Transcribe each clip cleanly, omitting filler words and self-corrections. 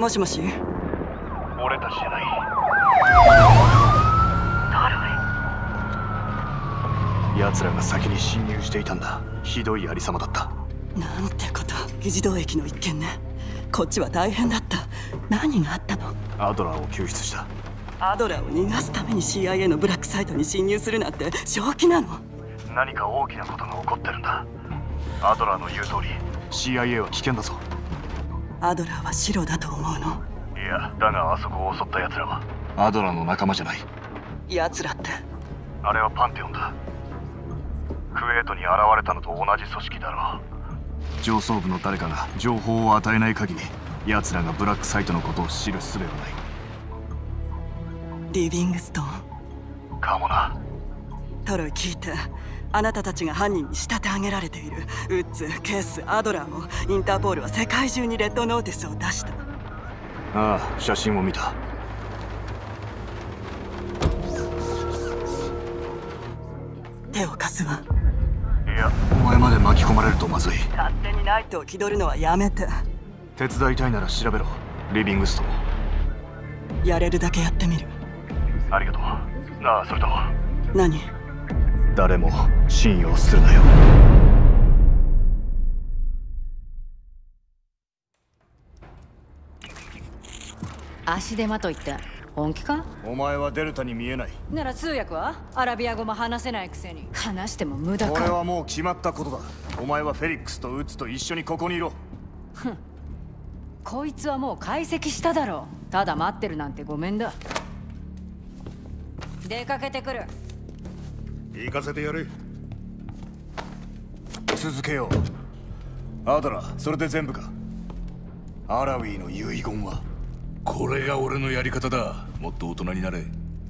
もしもし。 俺たちじゃない。奴らが先に侵入していたんだ。ひどいありさまだった。 なんてこと。議事堂駅の一件ね。こっちは大変だった。何があったの？ アドラーを救出した。 アドラーを逃がすために CIA のブラックサイトに侵入するなんて正気なの？ 何か大きなことが起こってるんだ。アドラーの言う通り CIA は危険だぞ。 アドラーはシロだと思うの？ いや、だがあそこを襲った奴らはアドラーの仲間じゃない。 奴らって？ あれはパンテオンだ。クウェートに現れたのと同じ組織だろう。上層部の誰かが情報を与えない限り奴らがブラックサイトのことを知る術はない。 リビングストーンかもな。 トロイ、聞いて。あなたたちが犯人に仕立て上げられている。ウッズ、ケース、アドラーもインターポールは世界中にレッドノーティスを出した。 ああ、写真を見た。 手を貸すわ。 いや、お前まで巻き込まれるとまずい。 勝手にナイトを気取るのはやめて。 手伝いたいなら調べろ、リビングストン。 やれるだけやってみる。 ありがとう。ああ、それと何？ 誰も信用するなよ。 足手まといって本気か？ お前はデルタに見えない。 なら通訳は？アラビア語も話せないくせに。話しても無駄か。 これはもう決まったことだ。お前はフェリックスとウッズと一緒にここにいろ。 ふん。こいつはもう解析しただろう。ただ待ってるなんてごめんだ。出かけてくる。 行かせてやれ。 続けよう。アドラー、それで全部か？アラウィの遺言は？ これが俺のやり方だ。もっと大人になれ。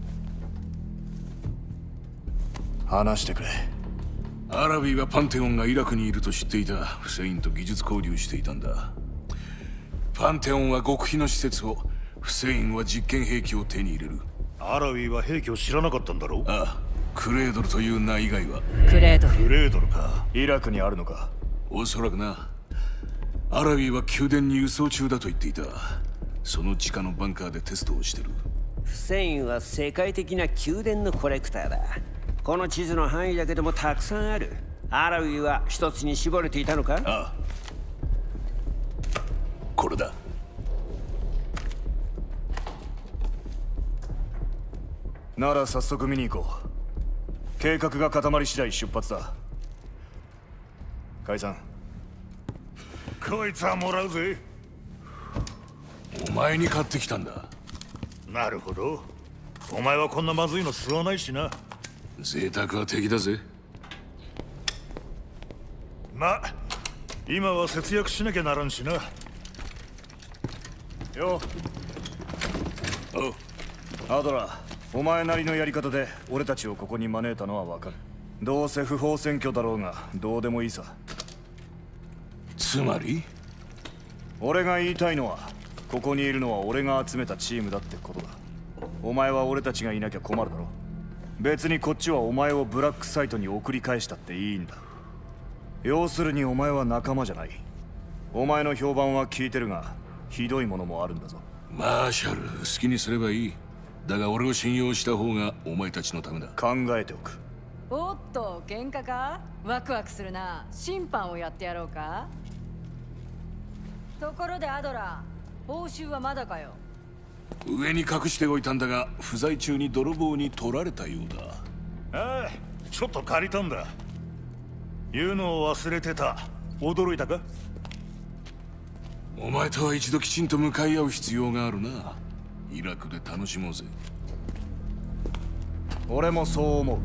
話してくれ。 アラビはパンテオンがイラクにいると知っていた。フセインと技術交流していたんだ。パンテオンは極秘の施設を、フセインは実験兵器を手に入れる。 アラウィは兵器を知らなかったんだろう？ ああ、クレードルという名以外は。 クレードル。 クレードルか。 イラクにあるのか？ おそらくな。アラビは宮殿に輸送中だと言っていた。その地下のバンカーでテストをしてる。 フセインは世界的な宮殿のコレクターだ。この地図の範囲だけでもたくさんある。アラウィは一つに絞れていたのか？ ああ、これだ。 なら早速見に行こう。計画が固まり次第出発だ。解散。 こいつはもらうぜ。 お前に買ってきたんだ。 なるほど。お前はこんなまずいの吸わないしな。 贅沢は敵だぜ。 ま、今は節約しなきゃならんしな。 よおう。 アドラー、お前なりのやり方で俺たちをここに招いたのはわかる。どうせ不法占拠だろうがどうでもいいさ。 つまり？ 俺が言いたいのは、ここにいるのは俺が集めたチームだってことだ。お前は俺たちがいなきゃ困るだろ。別にこっちはお前をブラックサイトに送り返したっていいんだ。要するにお前は仲間じゃない。お前の評判は聞いてるが、ひどいものもあるんだぞ。 マーシャル、好きにすればいい。だが俺を信用した方がお前たちのためだ。 考えておく。 おっと、喧嘩か？ワクワクするな。審判をやってやろうか？ところでアドラー、報酬はまだかよ？ 上に隠しておいたんだが、不在中に泥棒に取られたようだ。 ああ、ちょっと借りたんだ。言うのを忘れてた。驚いたか？ お前とは一度きちんと向かい合う必要があるな。イラクで楽しもうぜ。 俺もそう思う。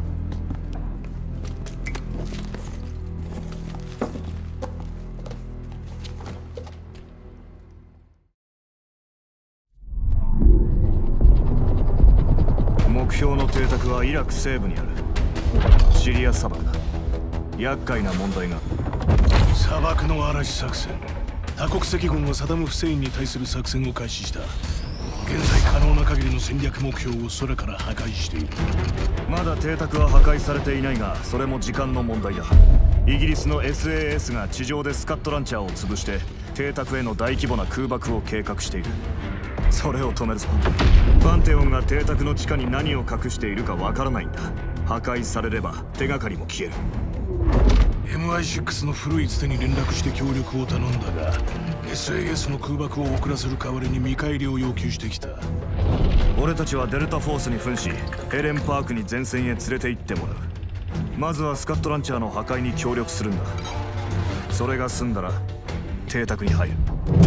目標の邸宅はイラク西部にあるシリア砂漠だ。厄介な問題が。 砂漠の嵐作戦。多国籍軍はサダム・フセインに対する作戦を開始した。現在可能な限りの戦略目標を空から破壊している。 まだ邸宅は破壊されていないが、それも時間の問題だ。イギリスの SAS が地上でスカットランチャーを潰して邸宅への大規模な空爆を計画している。それを止めるぞ。パンテオンが邸宅の地下に何を隠しているかわからないんだ。破壊されれば手がかりも消える。 MI6 の古いつてに連絡して協力を頼んだが SAS の空爆を遅らせる代わりに見返りを要求してきた。 俺たちはデルタフォースに扮しヘレンパークに前線へ連れて行ってもらう。まずはスカットランチャーの破壊に協力するんだ。それが済んだら邸宅に入る。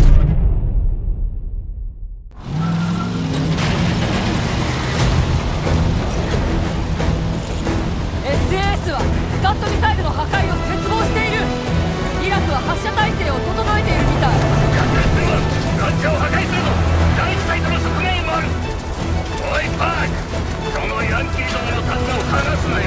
SAS はスカットミサイルの破壊を切望している。イラクは発射態勢を整えているみたい。 ランチャーを破壊するぞ。第一サイトの側面もある。おいパーク、そのヤンキーどものタグを剥がすなよ。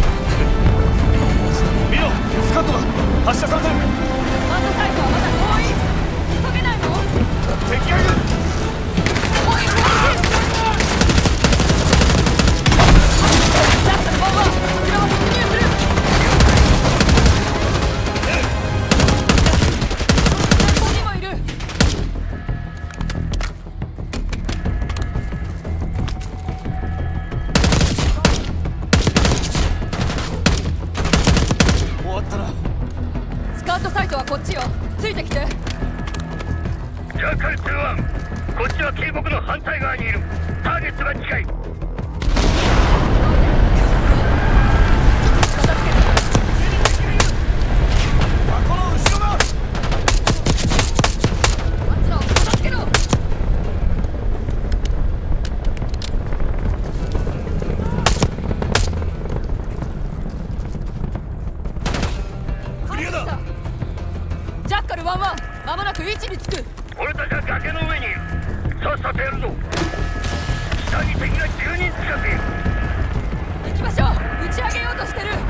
見ろ、スカットだ。発射されてる。 スカットサイトはまだ遠い。急げないの？ 敵がいる。 おい、ジャッカルボンバー、こちらは突入する。ここにもいる。 終わったな。 スカットサイトはこっちよ。ついてきて。 ジャッカル2-1、こっちは渓谷の反対側にいる。ターゲットが近い。 この後ろだ。 あつらを片付けろ。 クリアだ。 ジャッカル1-1、間もなく位置につく。 俺たちは崖の上にいる。さっさとやるぞ。下に敵が10人近くいる。 行きましょう。打ち上げようとしてる。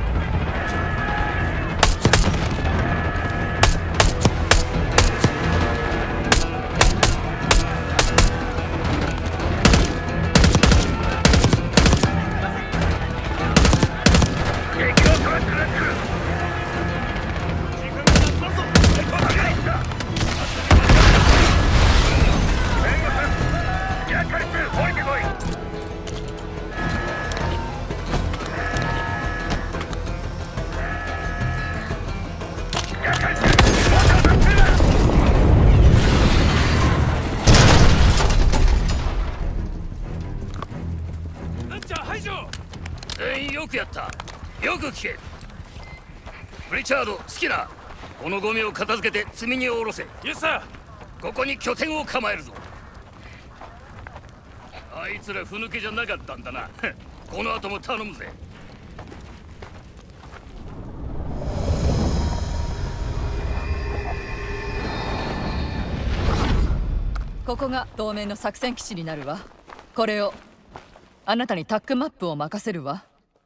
敵のトラックが来る。ジャッカル2、降りてこい。ジャッカル2、また当たってるな。 ランチャー排除。 全員よくやった。よく聞け。リチャード、スキナー、このゴミを片付けて積み荷を下ろせ。 イエスサここに拠点を構えるぞ。あいつらふぬけじゃなかったんだな。この後も頼むぜ。 ここが当面の作戦基地になるわ。これをあなたにタックマップを任せるわ。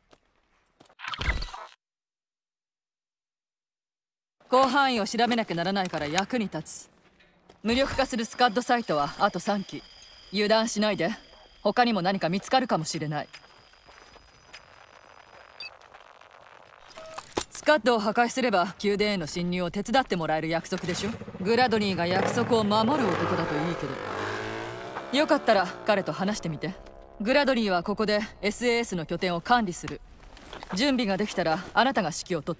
広範囲を調べなきゃならないから役に立つ。無力化するスカッドサイトはあと3機。油断しないで。他にも何か見つかるかもしれない。スカッドを破壊すれば宮殿への侵入を手伝ってもらえる約束でしょ。グラドニーが約束を守る男だといいけど。よかったら彼と話してみて。グラドニーはここで SAS の拠点を管理する。準備ができたらあなたが指揮を取って。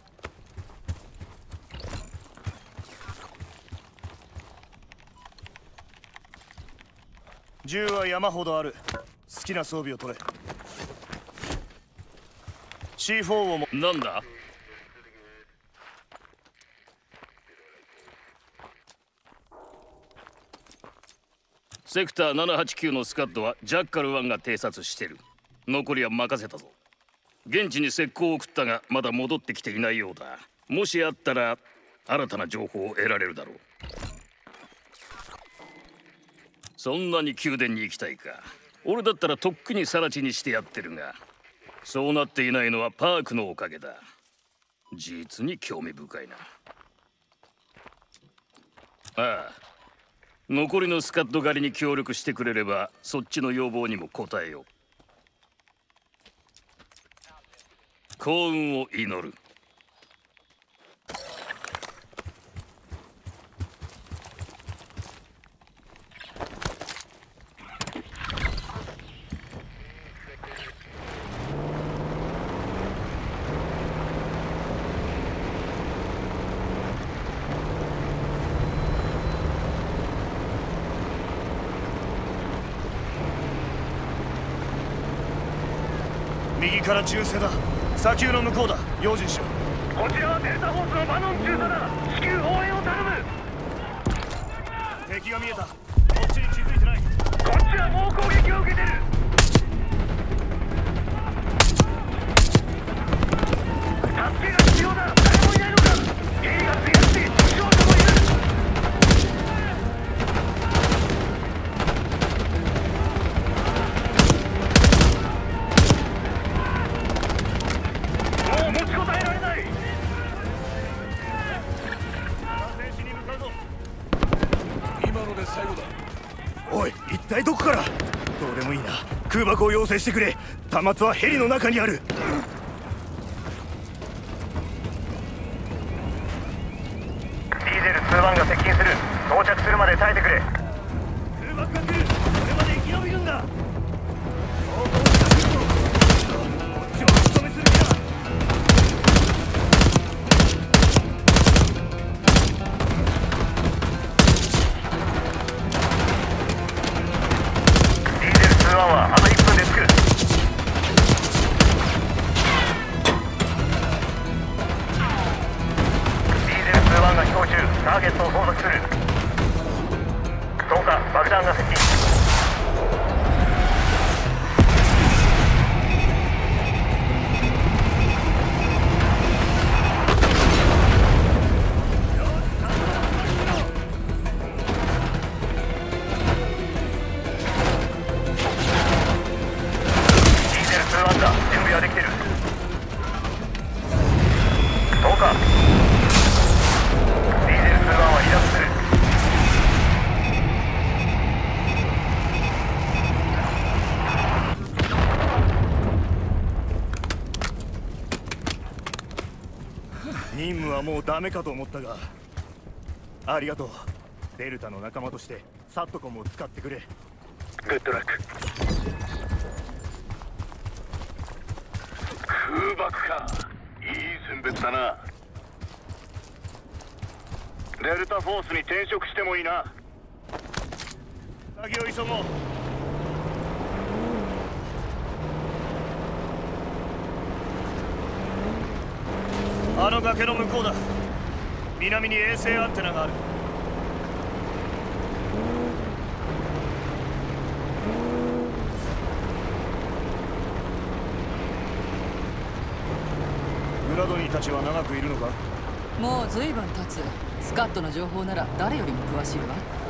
銃は山ほどある。好きな装備を取れ。 C4 をも。 なんだ。セクター789のスカッドはジャッカル1が偵察してる。残りは任せたぞ。現地に石膏を送ったがまだ戻ってきていないようだ。もしあったら新たな情報を得られるだろう。そんなに宮殿に行きたいか。俺だったらとっくに更地にしてやってるが、そうなっていないのはパークのおかげだ。実に興味深いな。ああ、残りのスカッド狩りに協力してくれればそっちの要望にも応えよう。幸運を祈る。 右から銃声だ。砂丘の向こうだ。用心しろ。 こちらはデルタフォースのバノン中佐だ。至急応援を頼む。 敵が見えた。こっちに気づいてない。 こっちは猛攻撃を受けてる。助けが必要だ。誰もいないのか。ゲリが強くて負傷者もいる。もう持ちこたえられない。 停止に向かうぞ。 今ので最後だ。 おい、一体どこから。どうでもいいな。空爆を要請してくれ。端末はヘリの中にある。 ディーゼル2-1が接近する。到着するまで耐えてくれ。 空爆が来る。これまで生き延びるんだ。こっちはお務めする気だ。 ディーゼル2-1はあと1分で着く。ディーゼル2-1が飛行中。ターゲットを捜索する。そうか、爆弾が接近。ディーゼル2-1だ。準備はできてる。そうか。ディーゼル2-1は離脱する。 任務はもうダメかと思ったが、ありがとう。デルタの仲間としてサットコムを使ってくれ。 グッドラック。 空爆か。いい選別だな。 デルタフォースに転職してもいいな。 先を急ごう。あの崖の向こうだ。南に衛星アンテナがある。グラドニーたちは長くいるのか。 もう随分経つ。スカットの情報なら誰よりも詳しいわ。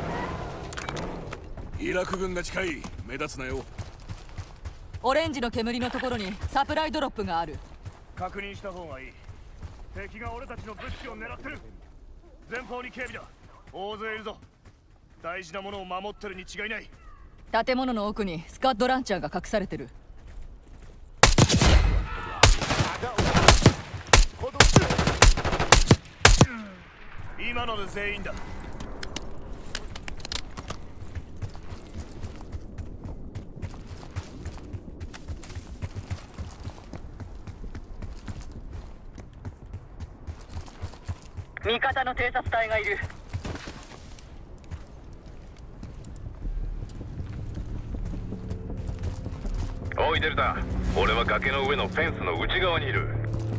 イラク軍が近い。目立つなよ。 オレンジの煙のところにサプライドロップがある。 確認した方がいい。敵が俺たちの物資を狙ってる。前方に警備だ。大勢いるぞ。大事なものを守ってるに違いない。 建物の奥にスカットランチャーが隠されてる。 今ので全員だ。 味方の偵察隊がいる。 おいデルタ、俺は崖の上のフェンスの内側にいる。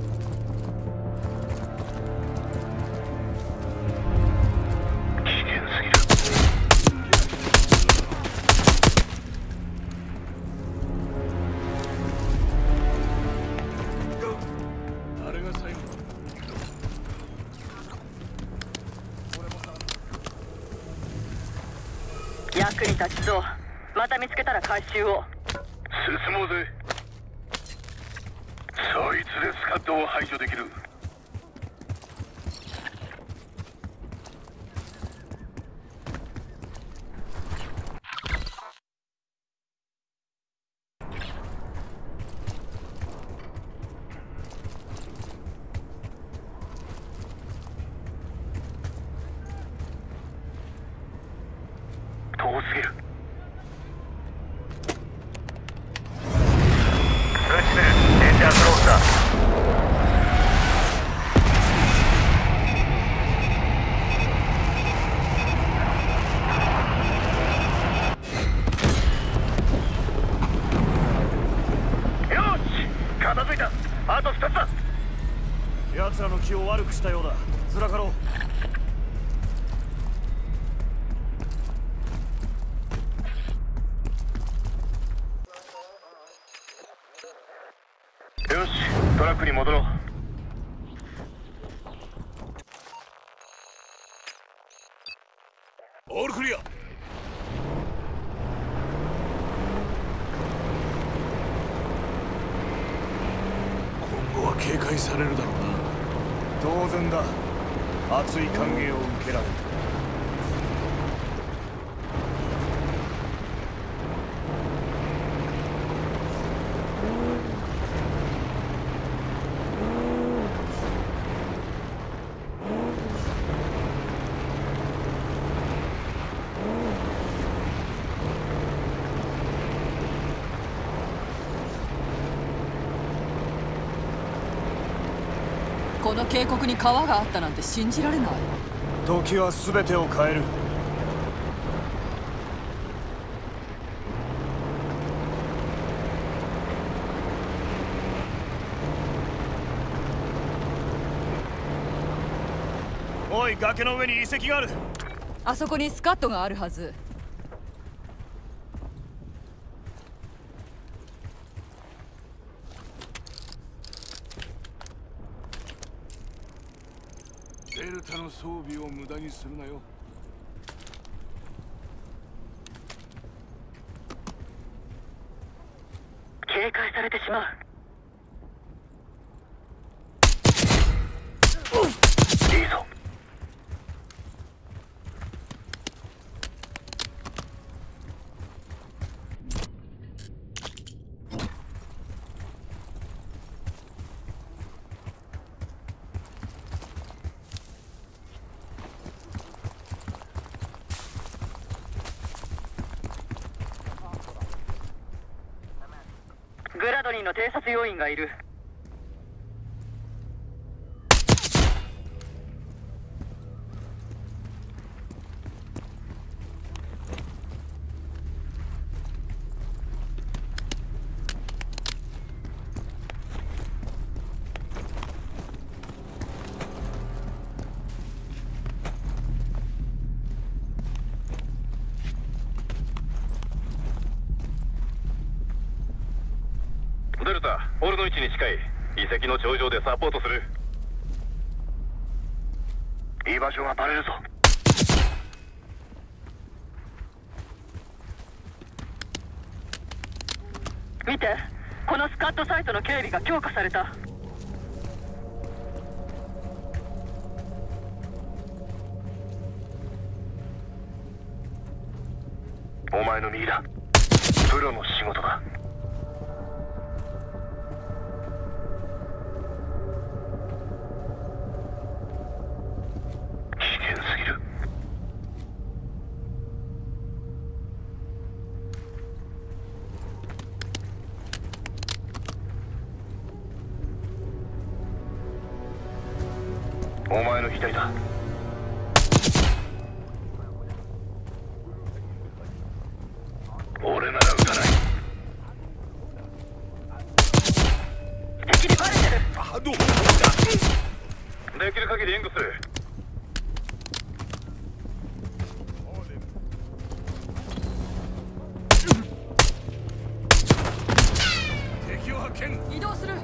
危険すぎる。 あれが最後だ。 役に立ちそう。また見つけたら回収を。 進もうぜ。そいつでスカットを排除できる。遠すぎる。通知する。デンジャークローズだ。 と2つだ。 奴らの気を悪くしたようだ。ずらかろう。 よし、トラックに戻ろう。 オールクリア。今後は警戒されるだろうな。 当然だ。熱い歓迎を受けられる。 この渓谷に川があったなんて信じられない。 時は全てを変える。おい、崖の上に遺跡がある。 あそこにスカットがあるはず。 デルタの装備を無駄にするなよ。 警戒されてしまう。いいぞ。グラドリーの偵察要員がいる。デルタ、俺の位置に近い。遺跡の頂上でサポートする。居場所がバレるぞ。見て、このスカットサイトの警備が強化された。お前の右だ。プロの仕事だ。お前の左だ。俺なら撃たない。敵にバレてる。できる限り援護する。 敵を発見。 移動する。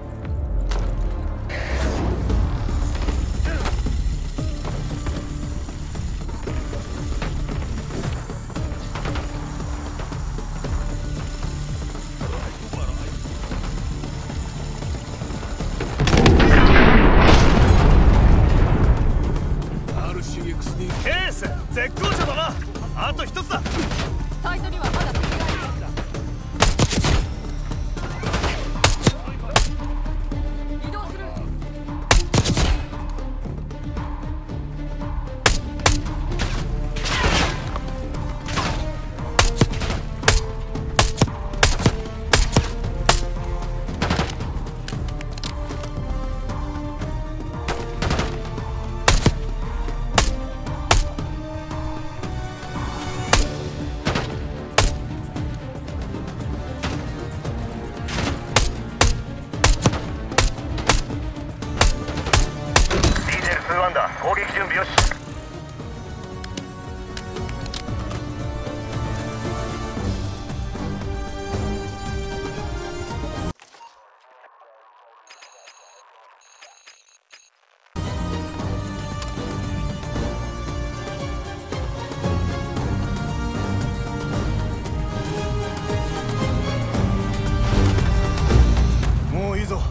ケース絶好調だな。あと一つだ。 サイトにはまだ敵がいる。 準備よし。 もういいぞ。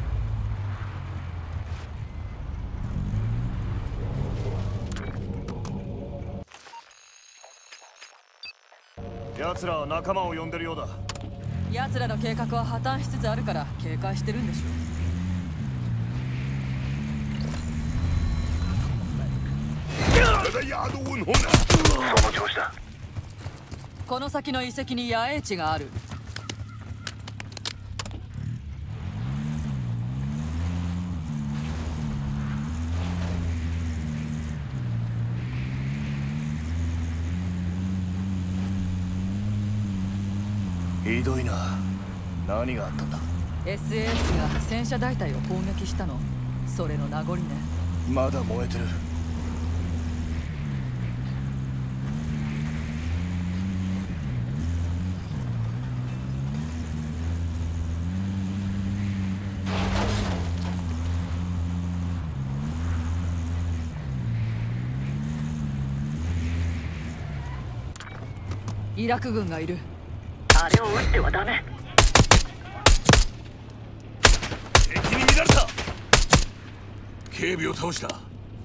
奴らは仲間を呼んでるようだ。 奴らの計画は破綻しつつあるから警戒してるんでしょ。 その調子だ。 この先の遺跡に野営地がある。 ひどいな。何があったんだ。 SAS が戦車大隊を攻撃したの。それの名残ね。 まだ燃えてる。 イラク軍がいる。 あれを撃ってはダメ。 敵に見られた。警備を倒した。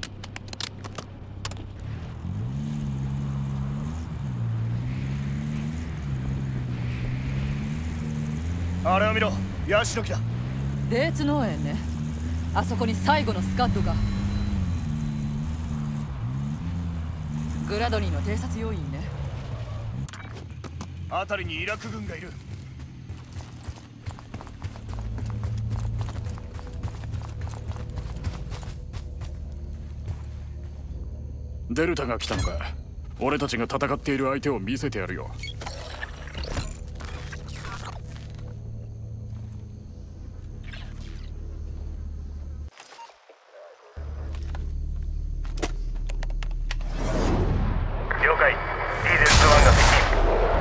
あれを見ろ、ヤシの木だ。 デーツ農園ね。あそこに最後のスカッドが。グラドニーの偵察要員ね。 辺りにイラク軍がいる。 デルタが来たのか。俺たちが戦っている相手を見せてやるよ。 了解。ディーゼルスワンが接近。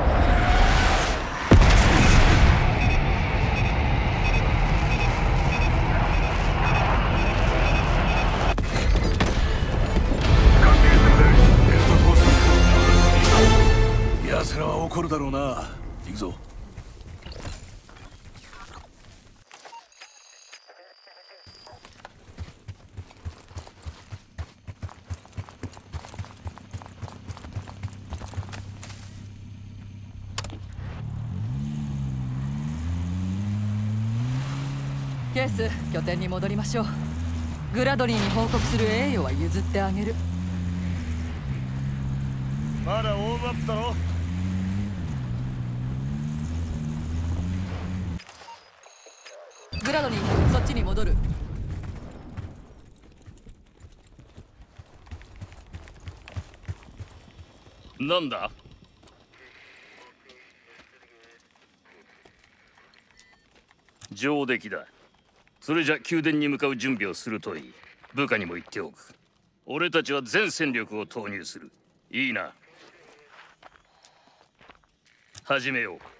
奴らは怒るだろうな。行くぞ。 ケース、拠点に戻りましょう。グラドニーに報告する栄誉は譲ってあげる。 まだウォームアップだろ。 グラドニー、そっちに戻る。 なんだ。上出来だ。それじゃ宮殿に向かう準備をするといい。部下にも言っておく。俺たちは全戦力を投入する。いいな。始めよう。